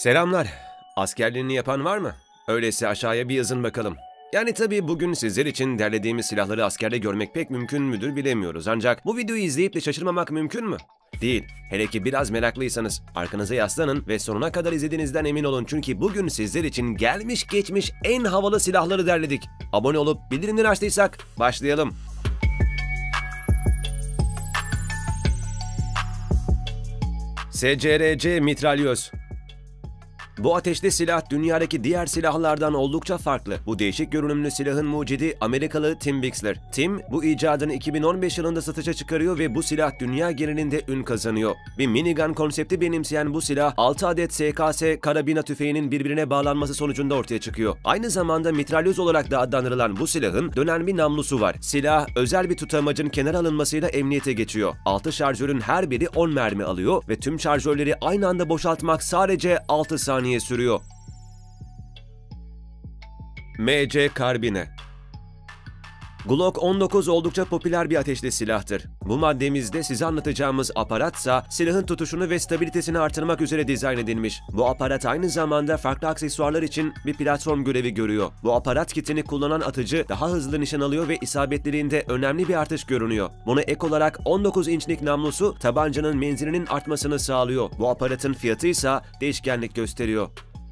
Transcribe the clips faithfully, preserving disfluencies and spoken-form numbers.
Selamlar. Askerliğini yapan var mı? Öyleyse aşağıya bir yazın bakalım. Yani tabii bugün sizler için derlediğimiz silahları askerde görmek pek mümkün müdür bilemiyoruz. Ancak bu videoyu izleyip de şaşırmamak mümkün mü? Değil. Hele ki biraz meraklıysanız arkanıza yaslanın ve sonuna kadar izlediğinizden emin olun. Çünkü bugün sizler için gelmiş geçmiş en havalı silahları derledik. Abone olup bildirimleri açtıysak başlayalım. S C R C mitralyöz. Bu ateşli silah dünyadaki diğer silahlardan oldukça farklı. Bu değişik görünümlü silahın mucidi Amerikalı Tim Bixler. Tim bu icadını iki bin on beş yılında satışa çıkarıyor ve bu silah dünya genelinde ün kazanıyor. Bir minigun konsepti benimseyen bu silah altı adet S K S karabina tüfeğinin birbirine bağlanması sonucunda ortaya çıkıyor. Aynı zamanda mitralyöz olarak da adlandırılan bu silahın dönen bir namlusu var. Silah özel bir tutamacın kenara alınmasıyla emniyete geçiyor. altı şarjörün her biri on mermi alıyor ve tüm şarjörleri aynı anda boşaltmak sadece altı saniye sürüyor. M C karbine. Glock on dokuz oldukça popüler bir ateşli silahtır. Bu maddemizde size anlatacağımız aparatsa silahın tutuşunu ve stabilitesini artırmak üzere dizayn edilmiş. Bu aparat aynı zamanda farklı aksesuarlar için bir platform görevi görüyor. Bu aparat kitini kullanan atıcı daha hızlı nişan alıyor ve isabetliliğinde önemli bir artış görünüyor. Buna ek olarak on dokuz inçlik namlusu tabancanın menzilinin artmasını sağlıyor. Bu aparatın fiyatı ise değişkenlik gösteriyor.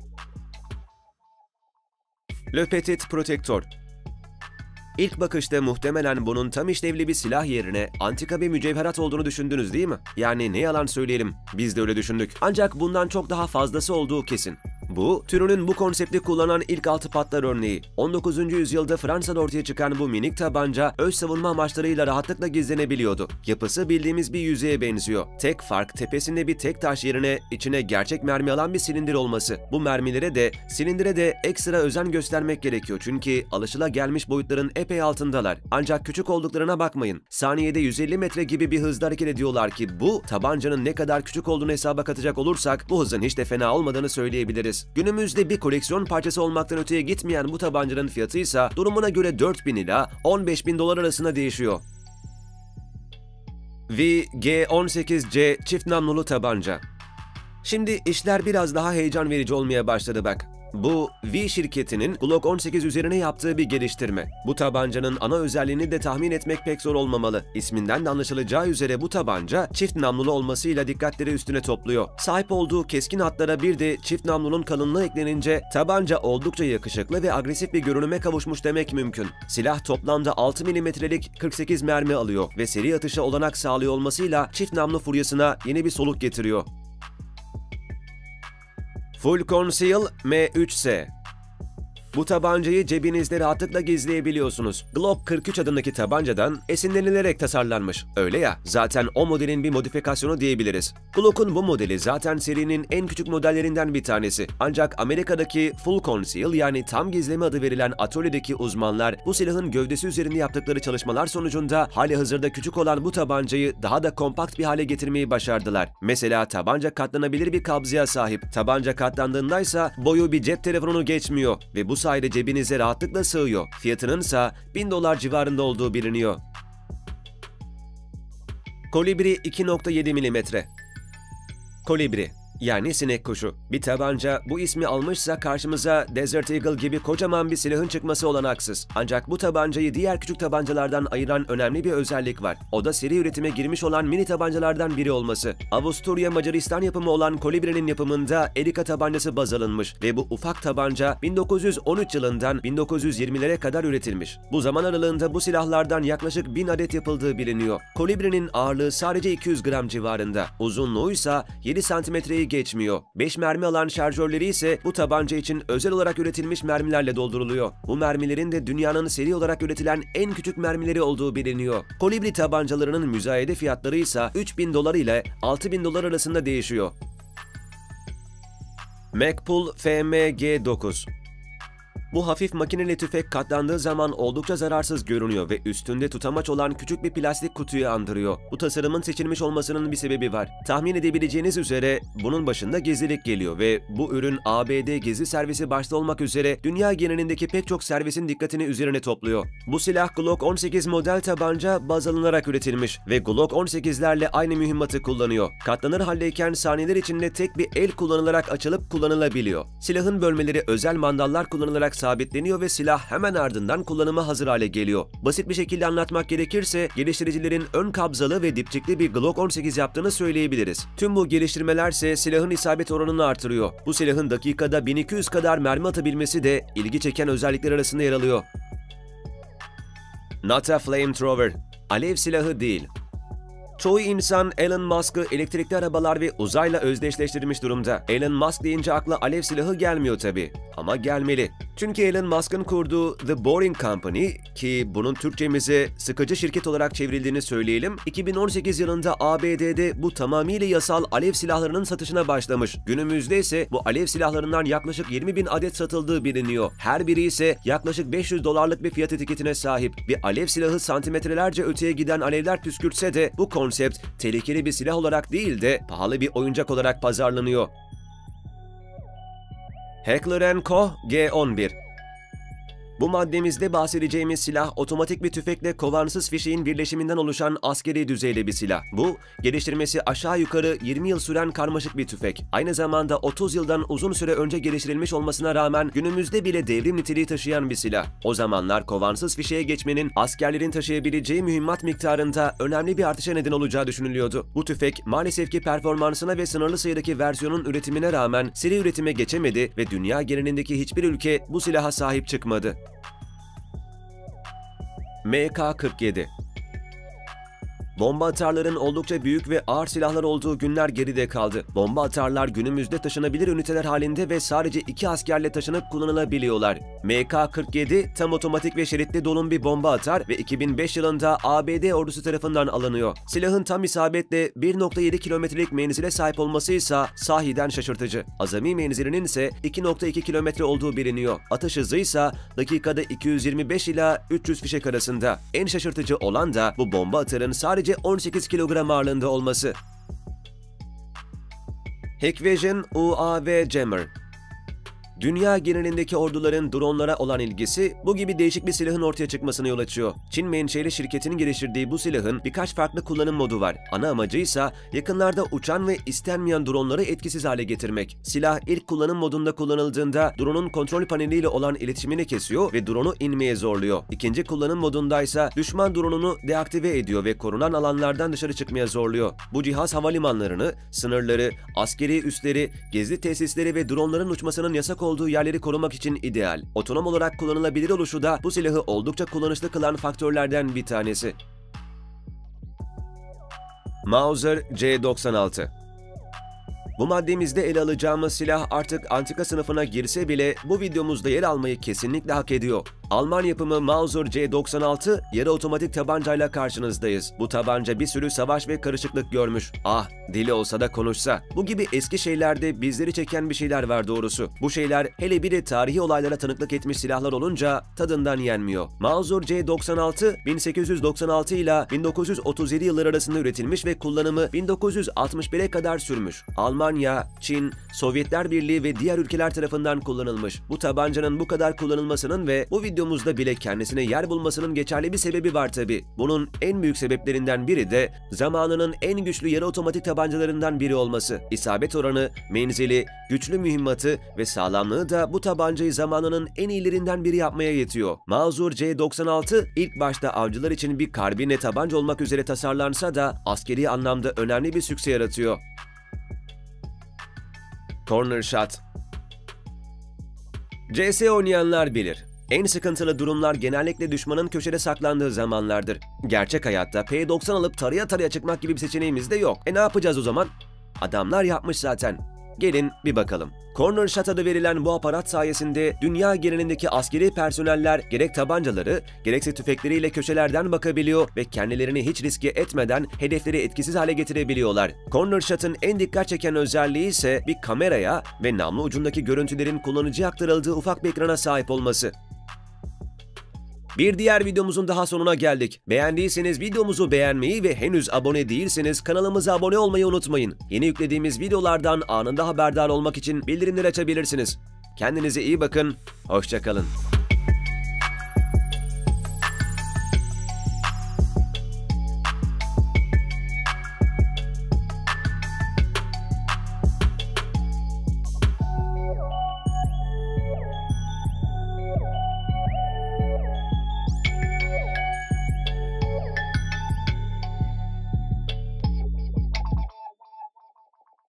Le Petit Protector. İlk bakışta muhtemelen bunun tam işlevli bir silah yerine antika bir mücevherat olduğunu düşündünüz değil mi? Yani ne yalan söyleyelim, biz de öyle düşündük. Ancak bundan çok daha fazlası olduğu kesin. Bu, türünün bu konsepti kullanan ilk altı patlar örneği. on dokuzuncu yüzyılda Fransa'da ortaya çıkan bu minik tabanca öz savunma amaçlarıyla rahatlıkla gizlenebiliyordu. Yapısı bildiğimiz bir yüzeye benziyor. Tek fark tepesinde bir tek taş yerine içine gerçek mermi alan bir silindir olması. Bu mermilere de silindire de ekstra özen göstermek gerekiyor çünkü alışılagelmiş boyutların epey altındalar. Ancak küçük olduklarına bakmayın. Saniyede yüz elli metre gibi bir hızla hareket ediyorlar ki bu tabancanın ne kadar küçük olduğunu hesaba katacak olursak bu hızın hiç de fena olmadığını söyleyebiliriz. Günümüzde bir koleksiyon parçası olmaktan öteye gitmeyen bu tabancanın fiyatı ise durumuna göre dört bin ila on beş bin dolar arasında değişiyor. V G on sekiz C çift namlulu tabanca. Şimdi işler biraz daha heyecan verici olmaya başladı bak. Bu, V şirketinin Glock on sekiz üzerine yaptığı bir geliştirme. Bu tabancanın ana özelliğini de tahmin etmek pek zor olmamalı. İsminden de anlaşılacağı üzere bu tabanca çift namlulu olmasıyla dikkatleri üstüne topluyor. Sahip olduğu keskin hatlara bir de çift namlunun kalınlığı eklenince tabanca oldukça yakışıklı ve agresif bir görünüme kavuşmuş demek mümkün. Silah toplamda altı milimetrelik kırk sekiz mermi alıyor ve seri atışa olanak sağlıyor olmasıyla çift namlu furyasına yeni bir soluk getiriyor. Full Conceal M üç S. Bu tabancayı cebinizde rahatlıkla gizleyebiliyorsunuz. Glock kırk üç adındaki tabancadan esinlenilerek tasarlanmış. Öyle ya, zaten o modelin bir modifikasyonu diyebiliriz. Glock'un bu modeli zaten serinin en küçük modellerinden bir tanesi. Ancak Amerika'daki Full Conceal yani tam gizleme adı verilen atölyedeki uzmanlar bu silahın gövdesi üzerinde yaptıkları çalışmalar sonucunda hali hazırda küçük olan bu tabancayı daha da kompakt bir hale getirmeyi başardılar. Mesela tabanca katlanabilir bir kabzaya sahip. Tabanca katlandığındaysa boyu bir cep telefonu geçmiyor ve bu sayede cebinize rahatlıkla sığıyor. Fiyatının ise bin dolar civarında olduğu biliniyor. Kolibri iki nokta yedi milimetre. Kolibri yani sinek kuşu. Bir tabanca bu ismi almışsa karşımıza Desert Eagle gibi kocaman bir silahın çıkması olanaksız. Ancak bu tabancayı diğer küçük tabancalardan ayıran önemli bir özellik var. O da seri üretime girmiş olan mini tabancalardan biri olması. Avusturya Macaristan yapımı olan Kolibri'nin yapımında Erika tabancası baz alınmış ve bu ufak tabanca bin dokuz yüz on üç yılından bin dokuz yüz yirmilere kadar üretilmiş. Bu zaman aralığında bu silahlardan yaklaşık bin adet yapıldığı biliniyor. Kolibri'nin ağırlığı sadece iki yüz gram civarında. Uzunluğu ise yedi santimetreyi geçmiyor. beş mermi alan şarjörleri ise bu tabanca için özel olarak üretilmiş mermilerle dolduruluyor. Bu mermilerin de dünyanın seri olarak üretilen en küçük mermileri olduğu biliniyor. Kolibri tabancalarının müzayede fiyatları ise üç bin dolar ile altı bin dolar arasında değişiyor. Magpul F M G dokuz. Bu hafif makineli tüfek katlandığı zaman oldukça zararsız görünüyor ve üstünde tutamaç olan küçük bir plastik kutuyu andırıyor. Bu tasarımın seçilmiş olmasının bir sebebi var. Tahmin edebileceğiniz üzere bunun başında gizlilik geliyor ve bu ürün A B D gizli servisi başta olmak üzere dünya genelindeki pek çok servisin dikkatini üzerine topluyor. Bu silah Glock on sekiz model tabanca baz alınarak üretilmiş ve Glock on sekizlerle aynı mühimmatı kullanıyor. Katlanır haldeyken saniyeler içinde tek bir el kullanılarak açılıp kullanılabiliyor. Silahın bölmeleri özel mandallar kullanılarak sabitleniyor ve silah hemen ardından kullanıma hazır hale geliyor. Basit bir şekilde anlatmak gerekirse geliştiricilerin ön kabzalı ve dipçikli bir Glock on sekiz yaptığını söyleyebiliriz. Tüm bu geliştirmelerse silahın isabet oranını artırıyor. Bu silahın dakikada bin iki yüz kadar mermi atabilmesi de ilgi çeken özellikler arasında yer alıyor. Not a flamethrower. Alev silahı değil. Çoğu insan Elon Musk'ı elektrikli arabalar ve uzayla özdeşleştirmiş durumda. Elon Musk deyince akla alev silahı gelmiyor tabii. Ama gelmeli. Çünkü Elon Musk'ın kurduğu The Boring Company, ki bunun Türkçemize sıkıcı şirket olarak çevrildiğini söyleyelim, iki bin on sekiz yılında A B D'de bu tamamıyla yasal alev silahlarının satışına başlamış. Günümüzde ise bu alev silahlarından yaklaşık yirmi bin adet satıldığı biliniyor. Her biri ise yaklaşık beş yüz dolarlık bir fiyat etiketine sahip. Bir alev silahı santimetrelerce öteye giden alevler püskürtse de bu konsept tehlikeli bir silah olarak değil de pahalı bir oyuncak olarak pazarlanıyor. Heckler and Co. G on bir. Bu maddemizde bahsedeceğimiz silah otomatik bir tüfekle kovansız fişeğin birleşiminden oluşan askeri düzeyli bir silah. Bu, geliştirmesi aşağı yukarı yirmi yıl süren karmaşık bir tüfek. Aynı zamanda otuz yıldan uzun süre önce geliştirilmiş olmasına rağmen günümüzde bile devrim niteliği taşıyan bir silah. O zamanlar kovansız fişeğe geçmenin askerlerin taşıyabileceği mühimmat miktarında önemli bir artışa neden olacağı düşünülüyordu. Bu tüfek maalesef ki performansına ve sınırlı sayıdaki versiyonun üretimine rağmen seri üretime geçemedi ve dünya genelindeki hiçbir ülke bu silaha sahip çıkmadı. M K kırk yedi. Bomba atarların oldukça büyük ve ağır silahlar olduğu günler geride kaldı. Bomba atarlar günümüzde taşınabilir üniteler halinde ve sadece iki askerle taşınıp kullanılabiliyorlar. M K kırk yedi tam otomatik ve şeritli dolum bir bomba atar ve iki bin beş yılında A B D ordusu tarafından alınıyor. Silahın tam isabetle bir nokta yedi kilometrelik menzile sahip olması ise sahiden şaşırtıcı. Azami menzilinin ise iki nokta iki kilometre olduğu biliniyor. Atış hızı ise dakikada iki yüz yirmi beş ila üç yüz fişek arasında. En şaşırtıcı olan da bu bomba atarın sadece on sekiz kilogram ağırlığında olması. Hikvision U A V Jammer. Dünya genelindeki orduların dronlara olan ilgisi bu gibi değişik bir silahın ortaya çıkmasına yol açıyor. Çin menşeli şirketin geliştirdiği bu silahın birkaç farklı kullanım modu var. Ana amacı ise yakınlarda uçan ve istenmeyen dronları etkisiz hale getirmek. Silah ilk kullanım modunda kullanıldığında drone'un kontrol paneliyle olan iletişimini kesiyor ve drone'u inmeye zorluyor. İkinci kullanım modunda ise düşman drone'unu deaktive ediyor ve korunan alanlardan dışarı çıkmaya zorluyor. Bu cihaz havalimanlarını, sınırları, askeri üsleri, gizli tesisleri ve dronların uçmasının yasak olduğu olduğu yerleri korumak için ideal. Otonom olarak kullanılabilir oluşu da bu silahı oldukça kullanışlı kılan faktörlerden bir tanesi. Mauser C doksan altı. Bu maddemizde ele alacağımız silah artık antika sınıfına girse bile bu videomuzda yer almayı kesinlikle hak ediyor. Alman yapımı Mauser C doksan altı yarı otomatik tabancayla karşınızdayız. Bu tabanca bir sürü savaş ve karışıklık görmüş. Ah, dili olsa da konuşsa. Bu gibi eski şeylerde bizleri çeken bir şeyler var doğrusu. Bu şeyler hele bir de tarihi olaylara tanıklık etmiş silahlar olunca tadından yenmiyor. Mauser C doksan altı bin sekiz yüz doksan altı ile bin dokuz yüz otuz yedi yılları arasında üretilmiş ve kullanımı bin dokuz yüz altmış bire kadar sürmüş. Almanya, Çin, Sovyetler Birliği ve diğer ülkeler tarafından kullanılmış. Bu tabancanın bu kadar kullanılmasının ve bu videomuzda bile kendisine yer bulmasının geçerli bir sebebi var tabi. Bunun en büyük sebeplerinden biri de zamanının en güçlü yarı otomatik tabancalarından biri olması. İsabet oranı, menzili, güçlü mühimmatı ve sağlamlığı da bu tabancayı zamanının en iyilerinden biri yapmaya yetiyor. Mauser C doksan altı ilk başta avcılar için bir karbine tabanca olmak üzere tasarlansa da askeri anlamda önemli bir sükse yaratıyor. Corner Shot. C S oynayanlar bilir. En sıkıntılı durumlar genellikle düşmanın köşede saklandığı zamanlardır. Gerçek hayatta P doksan alıp taraya taraya çıkmak gibi bir seçeneğimiz de yok. E ne yapacağız o zaman? Adamlar yapmış zaten. Gelin bir bakalım. Corner Shot adı verilen bu aparat sayesinde dünya genelindeki askeri personeller gerek tabancaları gerekse tüfekleriyle köşelerden bakabiliyor ve kendilerini hiç riske etmeden hedefleri etkisiz hale getirebiliyorlar. Corner Shot'ın en dikkat çeken özelliği ise bir kameraya ve namlu ucundaki görüntülerin kullanıcıya aktarıldığı ufak bir ekrana sahip olması. Bir diğer videomuzun daha sonuna geldik. Beğendiyseniz videomuzu beğenmeyi ve henüz abone değilseniz kanalımıza abone olmayı unutmayın. Yeni yüklediğimiz videolardan anında haberdar olmak için bildirimleri açabilirsiniz. Kendinize iyi bakın, hoşça kalın.